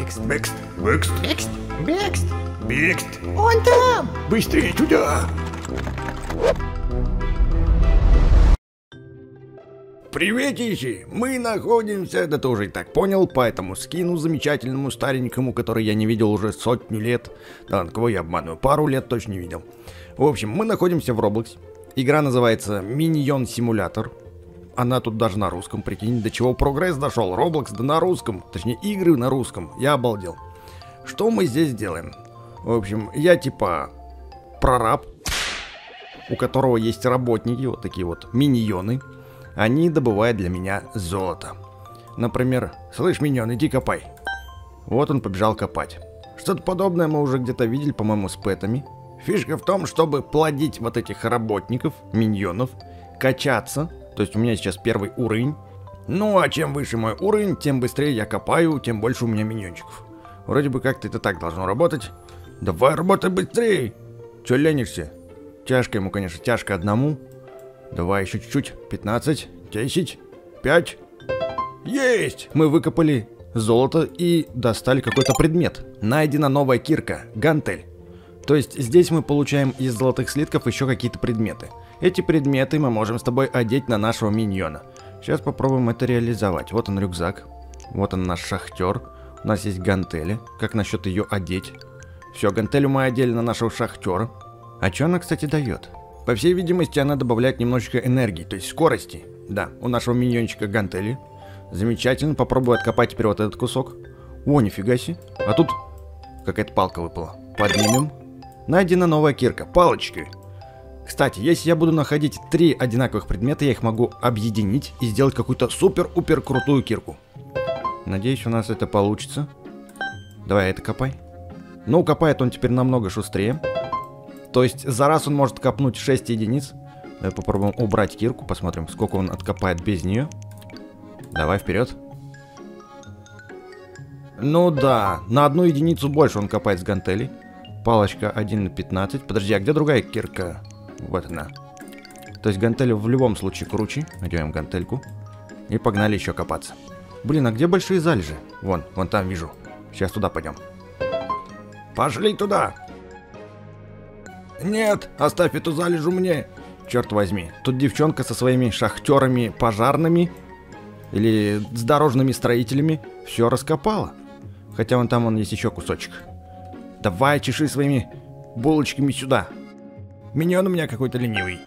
Бекст. Бекст. Бекст. Бекст. Бекст. Бекст. Он там. Быстрее туда. Приветище! Мы находимся, да ты уже и так понял, по этому скину замечательному старенькому, который я не видел уже 100 лет. Да, кого я обманываю, пару лет точно не видел. В общем, мы находимся в Roblox. Игра называется Minion Simulator. Она тут даже на русском, прикинь, до чего прогресс дошел. Roblox да на русском, точнее игры на русском. Я обалдел. Что мы здесь делаем? В общем, я типа прораб, у которого есть работники, вот такие вот миньоны. Они добывают для меня золото. Например, слышь, миньон, иди копай. Вот он побежал копать. Что-то подобное мы уже где-то видели, по-моему, с пэтами. Фишка в том, чтобы плодить вот этих работников, миньонов, качаться. То есть у меня сейчас первый уровень. Ну а чем выше мой уровень, тем быстрее я копаю, тем больше у меня миньончиков. Вроде бы как-то это так должно работать. Давай работай быстрее. Че ленишься? Тяжко ему, конечно, тяжко одному. Давай еще чуть-чуть. 15, 10, 5. Есть! Мы выкопали золото и достали какой-то предмет. Найдена новая кирка, гантель. То есть здесь мы получаем из золотых слитков еще какие-то предметы. Эти предметы мы можем с тобой одеть на нашего миньона. Сейчас попробуем это реализовать. Вот он рюкзак. Вот он наш шахтер. У нас есть гантели. Как насчет ее одеть? Все, гантелю мы одели на нашего шахтера. А что она, кстати, дает? По всей видимости, она добавляет немножечко энергии, то есть скорости. Да, у нашего миньончика гантели. Замечательно, попробую откопать теперь вот этот кусок. О, нифига себе. А тут какая-то палка выпала. Поднимем. Найдена новая кирка, палочки. Кстати, если я буду находить 3 одинаковых предмета, я их могу объединить и сделать какую-то супер-упер крутую кирку. Надеюсь, у нас это получится. Давай это копай. Ну, копает он теперь намного шустрее. То есть за раз он может копнуть 6 единиц. Давай попробуем убрать кирку, посмотрим, сколько он откопает без нее. Давай вперед. Ну да, на 1 единицу больше он копает с гантелей. Палочка 1 на 15. Подожди, а где другая кирка? Вот она. То есть гантель в любом случае круче. Надеваем гантельку. И погнали еще копаться. Блин, а где большие залежи? Вон там вижу. Сейчас туда пойдем. Пошли туда! Нет, оставь эту залежу мне. Черт возьми, тут девчонка со своими шахтерами пожарными или с дорожными строителями все раскопала. Хотя вон там есть еще кусочек. Давай, чеши своими булочками сюда. Миньон у меня какой-то ленивый.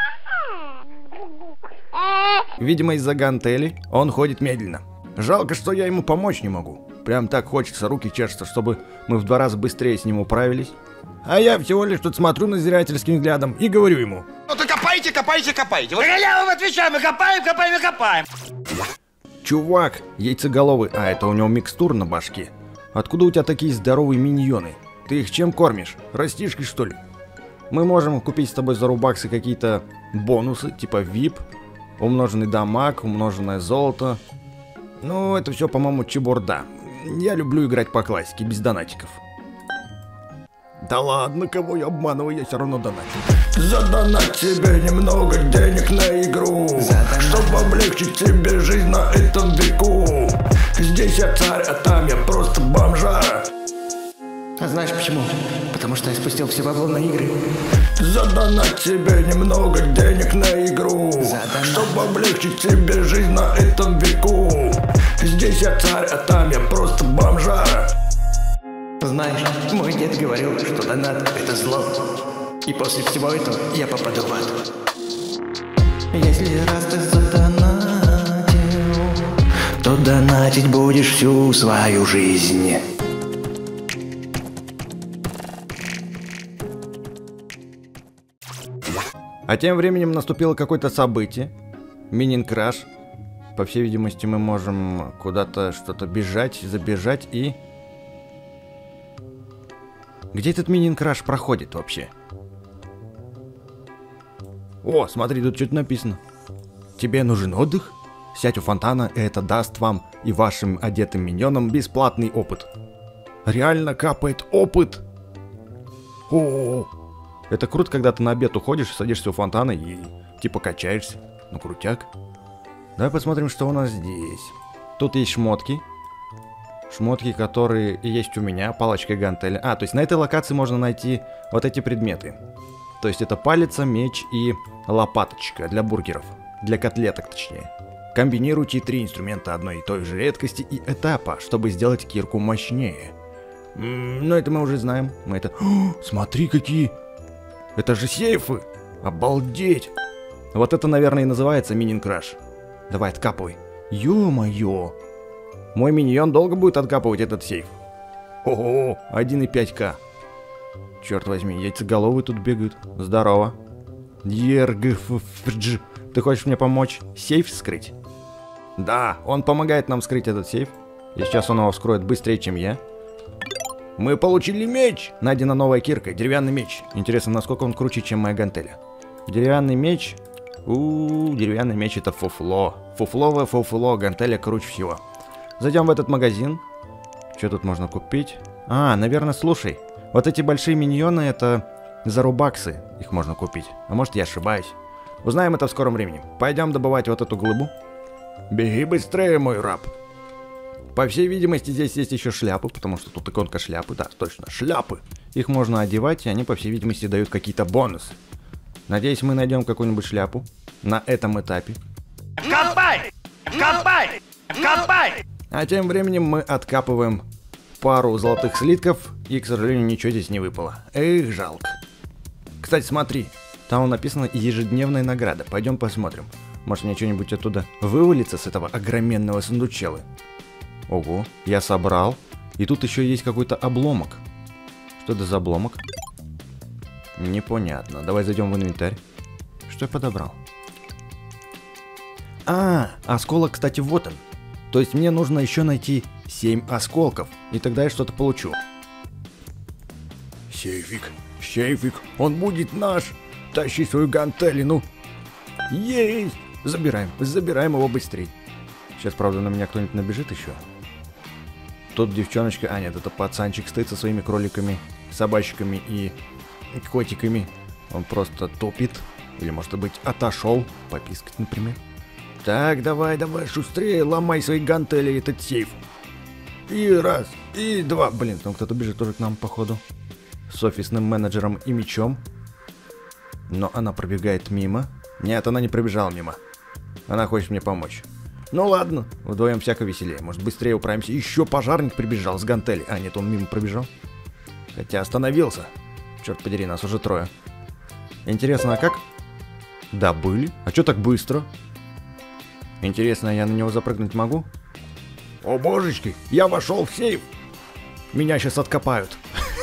Видимо, из-за гантели он ходит медленно. Жалко, что я ему помочь не могу. Прям так хочется, руки чешутся, чтобы мы в 2 раза быстрее с ним управились. А я всего лишь тут смотрю назирательским взглядом и говорю ему: ну ты копайте, копайте, копайте. Вот я вам отвечаю, мы копаем, копаем и копаем. Чувак, яйцеголовый, а это у него микстур на башке. Откуда у тебя такие здоровые миньоны? Ты их чем кормишь? Растишки, что ли? Мы можем купить с тобой за рубаксы какие-то бонусы, типа VIP, умноженный дамаг, умноженное золото. Ну, это все, по-моему, чебурда. Я люблю играть по классике, без донатиков. Да ладно, кого я обманываю, я все равно доначу. Задонать себе немного денег на игру, чтобы облегчить себе жизнь на этом веку. Здесь я царь, а там я просто бомжара. А знаешь почему? Потому что я спустил все бабло на игры. Задонать себе немного денег на игру, чтобы облегчить себе жизнь на этом веку. Здесь я царь, а там я просто бомжара. Знаешь, мой дед говорил, что донат — это зло. И после всего этого я попаду в ад. Если раз ты задонатил, то донатить будешь всю свою жизнь. А тем временем наступило какое-то событие. Минин-краш. По всей видимости, мы можем куда-то что-то бежать, забежать и... Где этот минин-краш проходит вообще? О, смотри, тут что-то написано. Тебе нужен отдых? Сядь у фонтана, и это даст вам и вашим одетым миньонам бесплатный опыт. Реально капает опыт! О-о-о! Это круто, когда ты на обед уходишь, садишься у фонтана и типа качаешься. Ну, крутяк. Давай посмотрим, что у нас здесь. Тут есть шмотки. Шмотки, которые есть у меня, палочка и гантели. То есть на этой локации можно найти вот эти предметы. То есть это палица, меч и лопаточка для бургеров. Для котлеток, точнее. Комбинируйте 3 инструмента одной и той же редкости и этапа, чтобы сделать кирку мощнее. Ну это мы уже знаем. Мы это... смотри, какие... Это же сейфы! Обалдеть! Вот это, наверное, и называется минин-краш. Давай, откапывай. Ё-моё! Мой миньон долго будет откапывать этот сейф. Ого, 1,5К. Черт возьми, яйцеголовые тут бегают. Здорово. Ергфдж. Ты хочешь мне помочь сейф вскрыть? Да, он помогает нам вскрыть этот сейф. И сейчас он его вскроет быстрее, чем я. Мы получили меч! Найдена новая кирка, деревянный меч. Интересно, насколько он круче, чем моя гантеля. Деревянный меч. Деревянный меч это фуфло. Фуфловое фуфло, гантеля круче всего. Зайдем в этот магазин. Что тут можно купить? Наверное, слушай. Вот эти большие миньоны это за рубаксы. Их можно купить. А может я ошибаюсь. Узнаем это в скором времени. Пойдем добывать вот эту глыбу. Беги быстрее, мой раб. По всей видимости, здесь есть еще шляпы, потому что тут иконка шляпы. Да, точно, шляпы. Их можно одевать, и они, по всей видимости, дают какие-то бонусы. Надеюсь, мы найдем какую-нибудь шляпу на этом этапе. Копай! Копай! Копай! А тем временем мы откапываем пару золотых слитков, и, к сожалению, ничего здесь не выпало. Эх, жалко. Кстати, смотри, там написано ежедневная награда. Пойдем посмотрим. Может, мне что-нибудь оттуда вывалится с этого огроменного сундучела. Ого, я собрал. И тут еще есть какой-то обломок. Что это за обломок? Непонятно. Давай зайдем в инвентарь. Что я подобрал? Осколок, кстати, вот он. То есть мне нужно еще найти 7 осколков. И тогда я что-то получу. Сейфик, он будет наш. Тащи свою гантелину. Есть! Забираем его быстрей. Сейчас, правда, на меня кто-нибудь набежит еще. Тут девчоночка, нет, это пацанчик стоит со своими кроликами, собачками и котиками. Он просто топит. Или, может быть, отошел попискать, например. Так, давай, шустрее, ломай свои гантели, этот сейф. И раз, и два. Блин, там кто-то бежит тоже к нам, походу. С офисным менеджером и мечом. Но она пробегает мимо. Нет, она не пробежала мимо. Она хочет мне помочь. Ну ладно, вдвоем всяко веселее. Может, быстрее управимся. Еще пожарник прибежал с гантели. Нет, он мимо пробежал. Хотя остановился. Черт подери, нас уже 3. Интересно, а как? Добыли? А что так быстро? Интересно, я на него запрыгнуть могу? О божечки, я вошел в сейф. Меня сейчас откопают.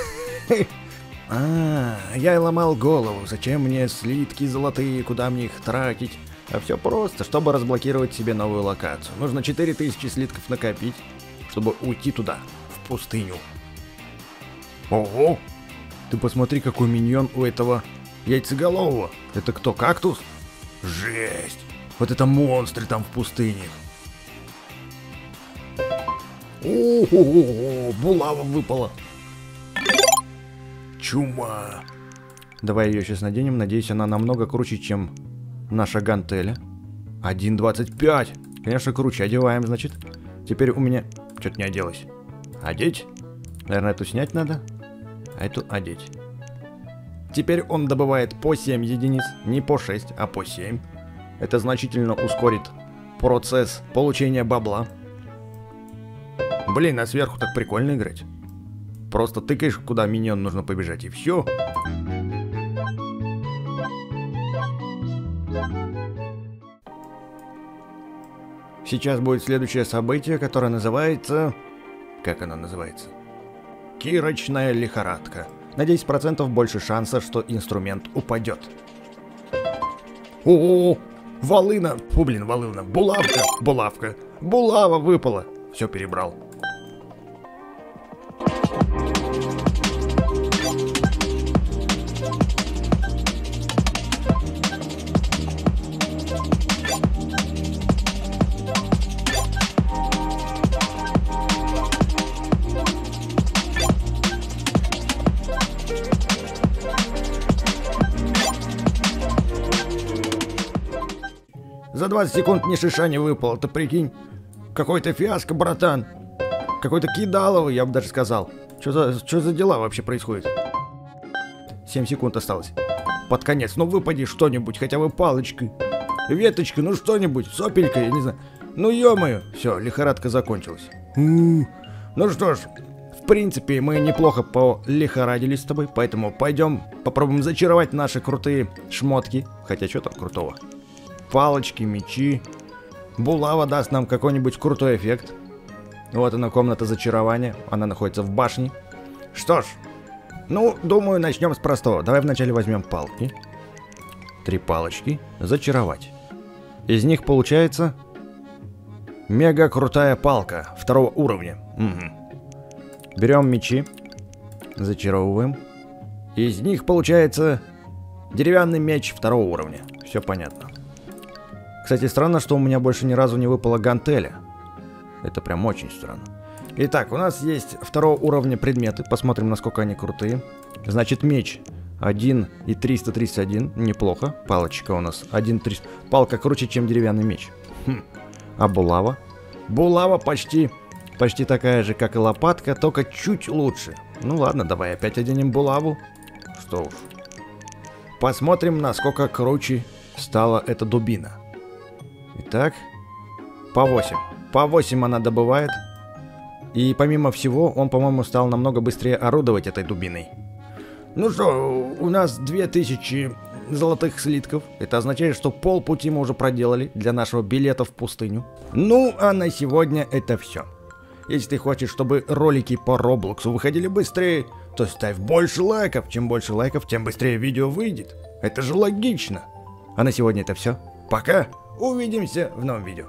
Я и ломал голову. Зачем мне слитки золотые, куда мне их тратить? А все просто, чтобы разблокировать себе новую локацию. Нужно 4000 слитков накопить, чтобы уйти туда, в пустыню. Ого! Ты посмотри, какой миньон у этого яйцеголового. Это кто, кактус? Жесть! Вот это монстры там в пустыне. О-хо-хо-хо, булава выпала. Чума. Давай ее сейчас наденем. Надеюсь, она намного круче, чем наша гантеля. 1.25. Конечно, круче. Одеваем, значит. Теперь у меня... Что-то не оделось. Одеть? Наверное, эту снять надо. А эту одеть. Теперь он добывает по 7 единиц. Не по 6, а по 7. Это значительно ускорит процесс получения бабла. Блин, а сверху так прикольно играть. Просто тыкаешь, куда миньон нужно побежать, и все. Сейчас будет следующее событие, которое называется... Как оно называется? Кирочная лихорадка. На 10% больше шанса, что инструмент упадет. О-о-о! Волына! Фу, блин, волына. Булавка. Булава выпала. Все перебрал. За 20 секунд ни шиша не выпало, ты прикинь. Какой-то фиаско, братан. какой-то кидаловый, я бы даже сказал. Что за дела вообще происходят? 7 секунд осталось. Под конец. Ну выпади что-нибудь, хотя бы палочкой. Веточкой, ну что-нибудь, сопелькой, я не знаю. Ну ё-моё. Все, лихорадка закончилась. Ну что ж, в принципе, мы неплохо полихорадились с тобой, поэтому пойдем попробуем зачаровать наши крутые шмотки. Хотя что там крутого? Палочки, мечи. Булава даст нам какой-нибудь крутой эффект. Вот она, комната зачарования. Она находится в башне. Что ж, ну, думаю, начнем с простого. Давай вначале возьмем палки. 3 палочки. Зачаровать. Из них получается мега крутая палка 2-го уровня. Угу. Берем мечи. Зачаровываем. Из них получается деревянный меч 2-го уровня. Все понятно. Кстати, странно, что у меня больше ни разу не выпала гантеля. Это прям очень странно. Итак, у нас есть 2-го уровня предметы. Посмотрим, насколько они крутые. Значит, меч 1 и 331. Неплохо. Палочка у нас 1,3. Палка круче, чем деревянный меч. А булава? Булава почти такая же, как и лопатка, только чуть лучше. Ну ладно, давай опять оденем булаву. Что уж. Посмотрим, насколько круче стала эта дубина. Итак, по 8. По 8 она добывает. И помимо всего, он, по-моему, стал намного быстрее орудовать этой дубиной. Ну что, у нас 2000 золотых слитков. Это означает, что полпути мы уже проделали для нашего билета в пустыню. Ну, а на сегодня это все. Если ты хочешь, чтобы ролики по Роблоксу выходили быстрее, то ставь больше лайков. Чем больше лайков, тем быстрее видео выйдет. Это же логично. А на сегодня это все. Пока. Увидимся в новом видео.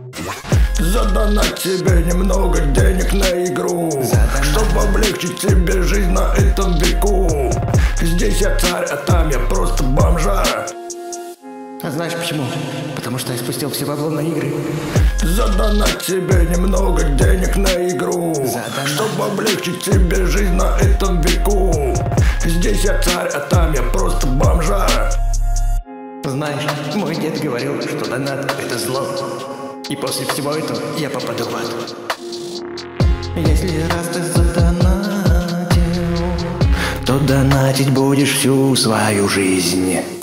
Задонать себе немного денег на игру, чтобы облегчить себе жизнь на этом веку. Здесь я царь, а там я просто бомжара. А знаешь почему? Потому что я спустил все бабло на игры. Задонать себе немного денег на игру, чтобы облегчить себе жизнь на этом веку. Здесь я царь, а там я просто бомжара. Знаешь, мой дед говорил, что донат — это зло. И после всего этого я попаду в ад. Если раз ты задонатил, то донатить будешь всю свою жизнь.